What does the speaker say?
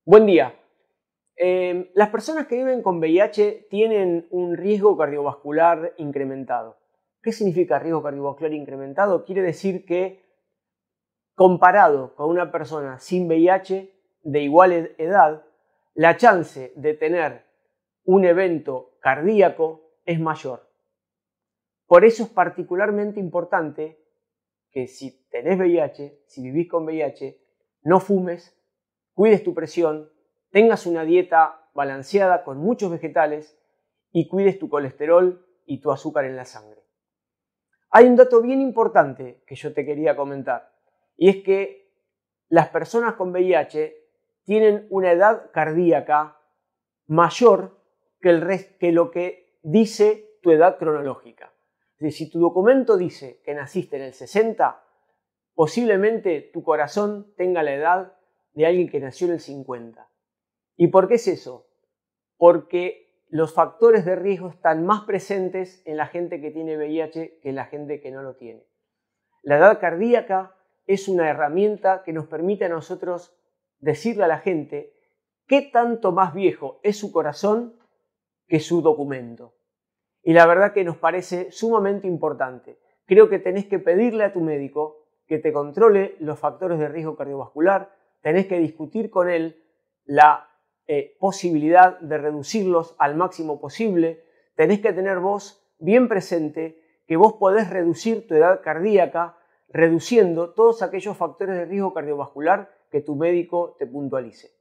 Buen día. Las personas que viven con VIH tienen un riesgo cardiovascular incrementado. ¿Qué significa riesgo cardiovascular incrementado? Quiere decir que comparado con una persona sin VIH de igual edad, la chance de tener un evento cardíaco es mayor. Por eso es particularmente importante que si tenés VIH, si vivís con VIH, no fumes, cuides tu presión, tengas una dieta balanceada con muchos vegetales y cuides tu colesterol y tu azúcar en la sangre. Hay un dato bien importante que yo te quería comentar y es que las personas con VIH tienen una edad cardíaca mayor que lo que dice tu edad cronológica. Es decir, si tu documento dice que naciste en el 60, posiblemente tu corazón tenga la edad de alguien que nació en el 50. ¿Y por qué es eso? Porque los factores de riesgo están más presentes en la gente que tiene VIH que en la gente que no lo tiene. La edad cardíaca es una herramienta que nos permite a nosotros decirle a la gente qué tanto más viejo es su corazón que su documento. Y la verdad que nos parece sumamente importante. Creo que tenés que pedirle a tu médico que te controle los factores de riesgo cardiovascular, tenés que discutir con él la posibilidad de reducirlos al máximo posible, tenés que tener vos bien presente que vos podés reducir tu edad cardíaca reduciendo todos aquellos factores de riesgo cardiovascular que tu médico te puntualice.